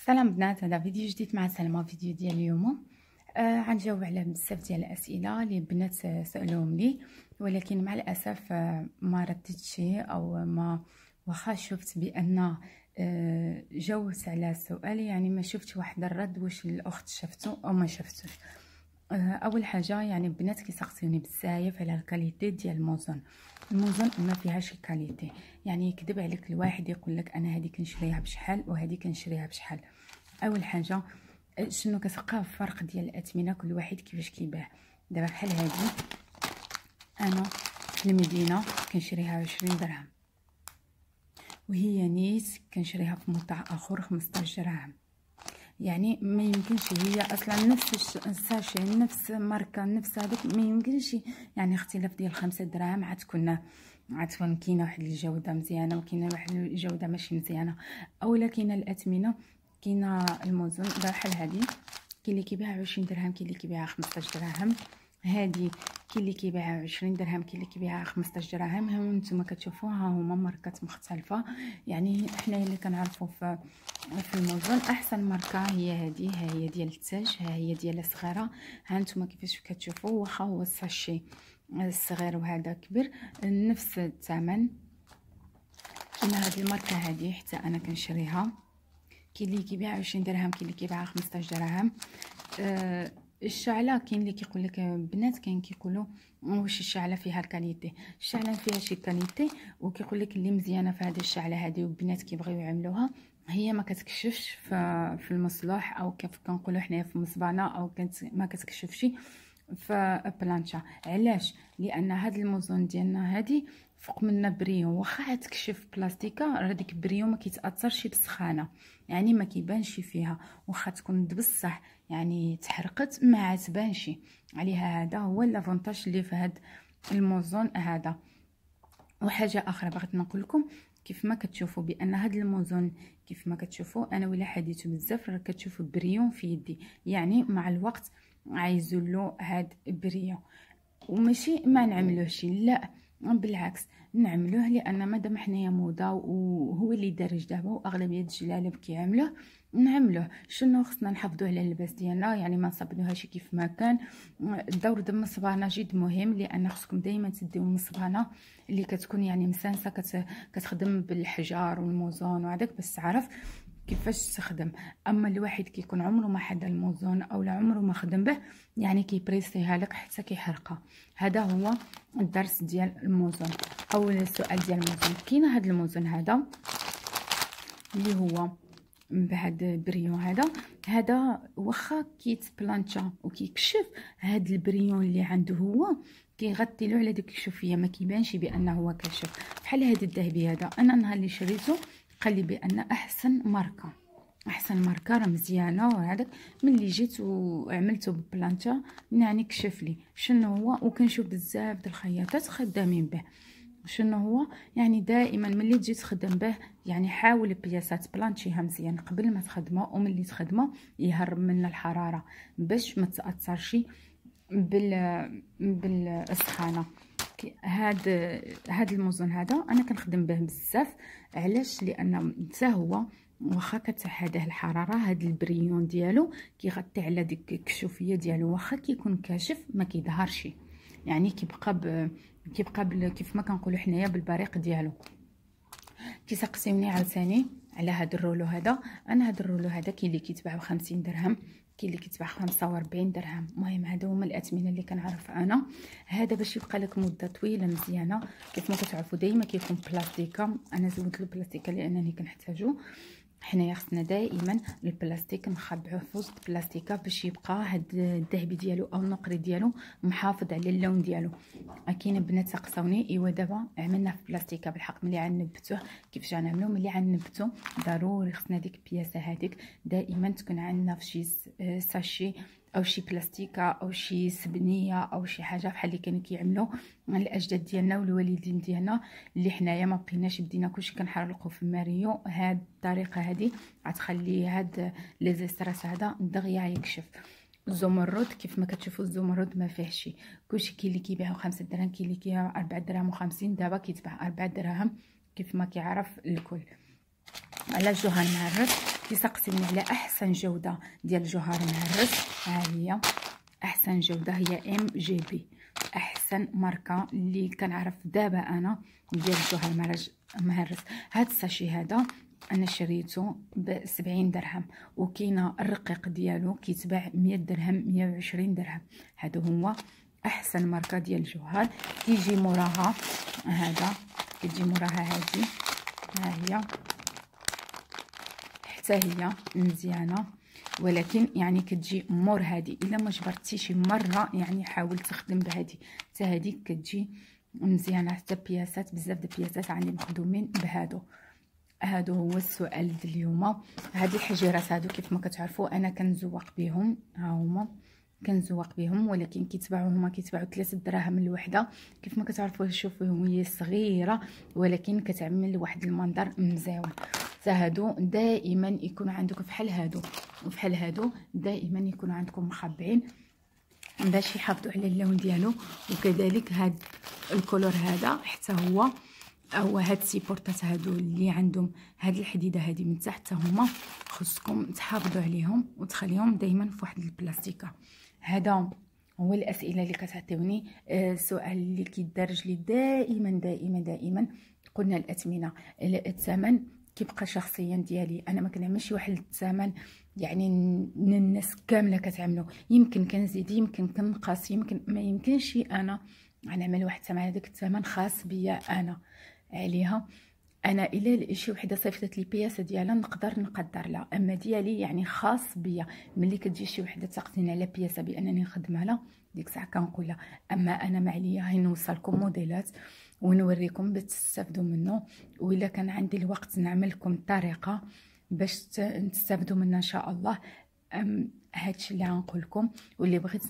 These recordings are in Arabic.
سلام بنات، هذا فيديو جديد مع سلمى. فيديو ديال اليوم غنجاوب على بزاف ديال الاسئله اللي البنات سالوهم لي، ولكن مع الاسف ما ردتش او ما واخا شفت بان جاوبت على السؤال، يعني ما شفت واحد الرد واش الاخت شفتو او ما شفتوش. اول حاجه يعني البنات كيسقسيوني بزاف على الكاليتي ديال الموزون ما فيهاش الكاليتي، يعني يكذب عليك الواحد يقول لك انا هذه كنشريها بشحال وهذه كنشريها بشحال. اول حاجه شنو كتلقاه الفرق ديال الاثمنه، كل واحد كيفاش كيباع. دابا بحال هذه انا في المدينه كنشريها 20 درهم، وهي نيت كنشريها في مطعم اخر 15 درهم. يعني ما يمكنش، هي اصلا نفس الساشي نفس ماركه نفس هذاك، ما يمكنش يعني اختلاف ديال 5 دراهم. عاد تكون كاينه واحد الجوده مزيانه وكاينه واحد الجوده ماشي مزيانه، اولا كاينه الاثمنه، كاينه الموزون. بحال هذه كاين اللي كيبيعها 20 درهم، كاين اللي كيبيعها 15 درهم. هذه كاين اللي كيبيعها 20 درهم، كاين اللي كيبيعها 15 درهم. ها نتوما كتشوفوها هما ماركات مختلفه. يعني حنا اللي كنعرفوا في الموزون احسن ماركه هي هذه، ها هي ديال التاج، ها هي ديال الصغيره. ها نتوما كيفاش كتشوفوا، واخا هو الساشي الصغير وهذا كبير نفس الثمن. كاينه هذه الماركه هذه حتى انا كنشريها، كاين اللي كيبيع 20 درهم، كاين اللي كيبيع 15 درهم. الشعله كاين اللي كيقول لك بنات، كاين كيقولوا واش الشعله فيها الكاليتي. الشعله فيها شي كاليتي، وكيقول لك اللي مزيانه في هذه الشعله هذه والبنات كيبغيو يعملوها، هي ما كتكشفش في المصلوح، او كيف كنقولوا حنايا في مصبانه، او ما كتكشفش في بلانشا. علاش؟ لان هاد الموزون ديالنا هادي فوق منا بريون، واخا تكشف بلاستيكا راه ديك بريون ما كيتاثرش بالسخانه، يعني ما كيبانش فيها. واخا تكون بصح يعني تحرقت ما تبانش عليها. هذا هو لافونتاج اللي في هاد الموزون هذا. وحاجه اخرى بغيت نقول لكم، كيف ما كتشوفوا بان هاد الموزون، كيف ما كتشوفوا انا ولا حديته بزاف راه كتشوفوا بريون في يدي، يعني مع الوقت عايزولو هاد بريون. وماشي ما نعملوهش، لا بالعكس نعملوه، لان مادام حنايا موضه وهو اللي دارج دابا واغلبيه الجلالب كيعملوه نعملوه. شنو خصنا نحافظوا على اللباس ديالنا، يعني ما نصبنوهاش كيف ما كان. الدور ديال المصبانه جد مهم، لان خصكم دائما تديو المصبانه اللي كتكون يعني مسانسه، كتخدم بالحجار والموزون وهذاك باش تعرف كيفاش تخدم. اما الواحد كيكون عمره ما حدا الموزون او لا عمره ما خدم به، يعني كيبريسيها لك حتى كيحرقها. هذا هو الدرس ديال الموزون او السؤال ديال الموزون. كاين هذا الموزون هذا اللي هو بهذا البريون هذا واخا كيتبلانشا وكيكشف، هذا البريون اللي عنده هو كيغطي له على ديك الشوفيه، ما كيبانش بانه هو كاشف. بحال هذا الذهبي هذا، انا نهار اللي شريته قال لي بان احسن ماركه راه مزيانه، وهذاك ملي جيت وعملته ببلانشا يعني كشف لي شنو هو. وكنشوف بزاف د الخياطات خدامين به. شنو هو؟ يعني دائما ملي تجي تخدم به يعني حاول البياسات بلانشيها مزيان قبل ما تخدمها، وملي تخدمها يهرب منها الحراره باش ما تاثرش بالسخانه. هاد الموزون هذا انا كنخدم به بزاف. علاش؟ لان حتى هو واخا كتحاده الحراره، هاد البريون ديالو كيغطي على ديك الكشوفيه ديالو، واخا كيكون كاشف ما كيظهرش، يعني كيبقى كيف ما كنقولوا حنايا بالبريق ديالو. كيسقسيوني عاوتاني على هاد الرولو هذا. انا هاد الرولو هذا كاين اللي كيتباع ب50 درهم، كاين اللي كيتباع 45 درهم. المهم هادو هما الاثمنه اللي كنعرف انا. هذا باش يبقى لك مده طويله مزيانه. كيف ما كتعرفوا دائما كيكون بلاستيكا، انا زودت له بلاستيكا لانني كنحتاجو. حنايا خصنا دائما البلاستيك نخبعوه في وسط بلاستيكا باش يبقى هاد الذهبي ديالو او النقري ديالو محافظ على اللون ديالو. كاين بنات سقساوني ايوا دابا عملنا في بلاستيكا بالحق، ملي غنبتوه كيفاش غنعملو؟ ملي غنبتو ضروري خصنا ديك البياسه هذيك دائما تكون عندنا في شي ساشي او شي بلاستيكا او شي سبنيه او شي حاجه بحال اللي كانوا كيعملوا الاجداد ديالنا والوالدين ديالنا، اللي حنايا ما بقيناش بدينا كلشي كنحرقوا في الماريو. هاد الطريقه هذه غتخلي هاد لي زيستراس هذا دغيا يكشف. الزمرد كيف ما كتشوفوا الزمرد ما فيهش كلشي، كاين اللي كيبيعوا 5 دراهم، كاين اللي كيبيعوا 4 دراهم و50، دابا كيتباع 4 دراهم كيف ما كيعرف الكل. علاش جو غنعرف؟ سقسيوني على احسن جوده ديال الجوهر مهرس، ها هي احسن جوده هي ام جي بي، احسن ماركه اللي كنعرف دابا انا ديال الجوهر مهرس. هاد الساشي هذا انا شريته ب70 درهم، وكاينه الرقيق ديالو كيتباع 100 درهم 120 درهم. هادو هو احسن ماركه ديال الجوهر. كيجي موراها هذا، كتجي موراها هادي، ها هي حتى هي مزيانه، ولكن يعني كتجي مور هادي. الا ما جبرتيش شي مره يعني حاول تخدم بهادي، حتى هادي كتجي مزيانه. حتى بياسات، بزاف د البياسات عندي مخدومين بهادو. هادو هو السؤال ديال اليوم. هاد الحجيرات هادو كيف ما كتعرفوا انا كنزوق بهم، ها هما كنزوق بهم، ولكن كيتباعوا هما كيتباعوا 3 دراهم الوحده. كيف ما كتعرفوا شوفوا هي صغيره ولكن كتعمل واحد المنظر مزيون. حتى هادو دائما يكون عندكم بحال هادو وبحال هادو، دائما يكونوا عندكم مخبعين باش يحافظوا على اللون ديالو. وكذلك هاد الكولور هذا حتى هو، او هاد السيبورطات هادو اللي عندهم هاد الحديده هادي من تحت، هما خصكم تحافظوا عليهم وتخليهم دائما في واحد البلاستيكه. هذا هو الاسئله اللي كتعطيوني. السؤال اللي كيدارج لي دائما دائما دائما، قلنا الاثمنه، الثمن كيبقى شخصيا ديالي. انا ما كنعملش واحد الثمن يعني الناس كامله كتعملوا، يمكن كنزيد يمكن كنقص، يمكن ما يمكنش انا غنعمل واحد الثمن. هذاك الثمن خاص بيا انا عليها. انا الا شي وحده صيفطت لي بياسه ديالها نقدر لها، اما ديالي يعني خاص بيا. ملي كتجي شي وحده تسقسيني على بياسه بانني نخدمها لها، ديك الساعه كنقول لها اما انا ما عليا هي نوصلكم موديلات ونوريكم باش تستافدوا منه. والا كان عندي الوقت نعمل لكم طريقه باش تستافدوا منها ان شاء الله. هادشي اللي غنقول لكم. واللي بغيت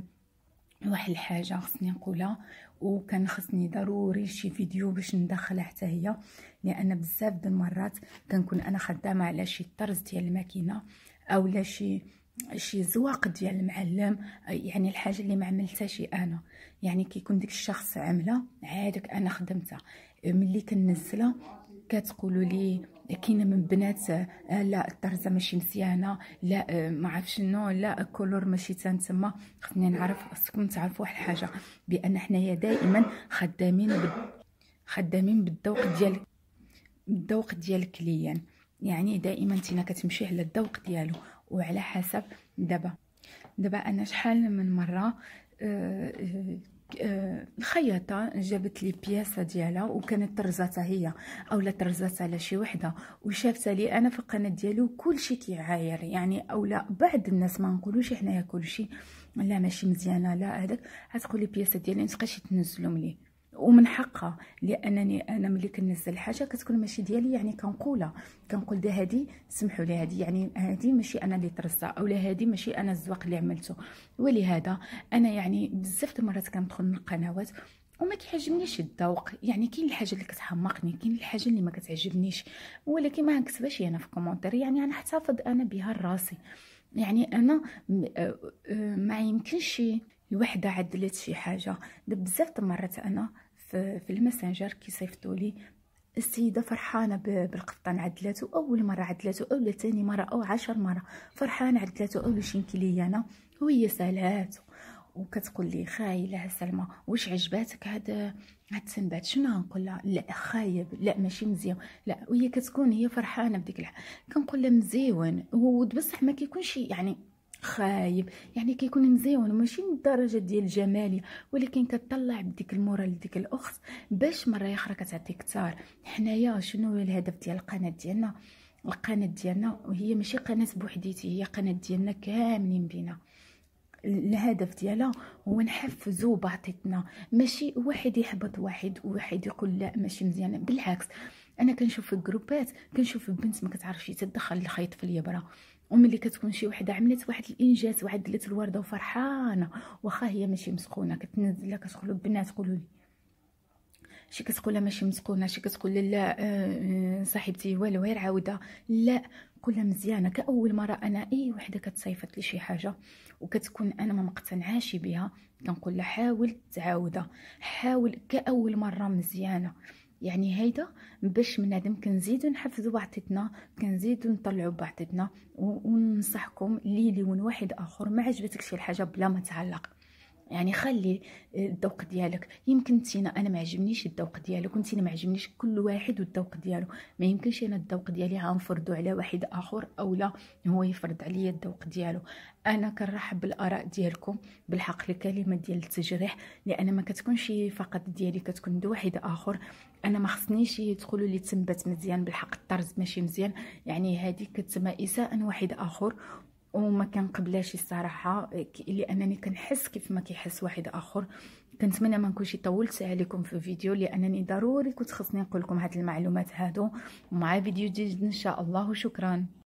واحد الحاجه خصني نقولها، وكان خصني ضروري شي فيديو باش ندخلها حتى هي، لان بزاف د المرات كنكون انا خدامه على شي طرز ديال الماكينه او لا شي زواق ديال المعلم، يعني الحاجه اللي ما عملتهاش انا، يعني كيكون ديك الشخص عامله عادك انا خدمتها. ملي كننزلها كتقولوا لي كاينه من بنات لا الطرزه ماشي مزيانه، لا ما عرف شنو، لا الكولور ماشي تما. خصني نعرف، خصكم تعرفوا واحد الحاجه، بان حنايا دائما خدامين بالذوق ديال الكليان. يعني دائما انتينا كتمشي على الذوق ديالو وعلى حسب. دابا انا شحال من مره الخياطه جابت لي بياسه ديالها وكانت طرزاتها هي اولا طرزات على شي وحده وشافت لي انا في القناه ديالو كلشي كيعاير، يعني اولا بعض الناس ما نقولوش حنايا كلشي لا ماشي مزيانه لا هذاك، غتقولي بياسه ديالي نتبقاش تنزلهم لي ومن حقها، لانني انا ملي كنزل حاجه كتكون ماشي ديالي يعني كنقول ده هذه سمحوا لي هذه يعني هذه ماشي انا اللي طرزتها اولا هذه ماشي انا الزواق اللي عملته. ولهذا انا يعني بزاف د المرات كندخل من القنوات وما كيعجبنيش الذوق، يعني كاين الحاجه اللي كتحمقني كاين الحاجه اللي ما كتعجبنيش، ولكن ما نكتبهاش انا في كومونتير، يعني انا احتفظ انا بها لراسي. يعني انا ما يمكنش الوحده عدلت شي حاجه. بزاف د المرات انا في الماسنجر كيصيفطوا لي السيده فرحانه بالقفطان عدلاتو، اول مره عدلاتو اولا ثاني مره او 10 مره فرحانه عدلاتو اولا شي كليانه وهي سالاتو وكتقول لي خايله سلمى واش عجباتك هاد التنبات؟ شنو نقول لها؟ لا خايب، لا ماشي مزيان، لا. وهي كتكون هي فرحانه بديك كنقول لها مزيون وبصح ما كيكونش يعني خايب، يعني كيكون مزيون ماشي من الدرجه ديال الجماليه، ولكن كتطلع بديك المورال لديك الاخت باش مره اخرى كتعطي كثار. حنايا شنو هو الهدف ديال القناه ديالنا؟ القناه ديالنا وهي ماشي قناه بوحديتي، هي قناه ديالنا كاملين بينا. الهدف ديالها هو نحفزوا بعضنا، ماشي واحد يحبط واحد وواحد يقول لا ماشي مزيانه. بالعكس انا كنشوف في الجروبات كنشوف بنت ما كتعرفش تدخل الخيط في اليبره، وملي كتكون شي وحده عملت واحد الانجاز وعدلت الورده وفرحانه واخا هي ماشي مسخونه كتنزلها كتقول البنات قولوا لي شي كتقول ماشي مسخونه، شي كتقول لا صاحبتي والو غير عاودها، لا كلها مزيانه. كاول مره انا اي وحده كتصيفط لي شي حاجه وكتكون انا ما مقتنعاش بها كنقول لها حاول تعاودها، حاول كاول مره مزيانه. يعني هيدا باش من هذا كنزيدو نحفزوا بعضنا، كنزيدو نطلعوا بعضنا. وننصحكم ليلي واحد اخر ما عجبتك شي الحاجه بلا ما تعلق، يعني خلي الذوق ديالك. يمكن تينا انا ما عجبنيش الذوق ديالك وانتينا ما عجبنيش، كل واحد والذوق ديالو. ما يمكنش انا الذوق ديالي غنفرضو على واحد اخر او لا هو يفرض عليا الذوق ديالو. انا كنرحب بالاراء ديالكم، بالحق الكلمه ديال التجريح، لان ما كتكونش فقط ديالي، كتكون دو واحد اخر. انا ما خصنيش يدخلوا لي تنبت مزيان، بالحق الطرز ماشي مزيان، يعني هذه كتسمى اساءه واحد اخر. وما كنقبلاش الصراحه، لانني كنحس كيف ما كيحس واحد اخر. كنتمنى ما نكونش طولت عليكم في الفيديو، لانني ضروري كنت خصني نقول لكم هاد المعلومات هادو، ومع فيديو جديد ان شاء الله. وشكرا.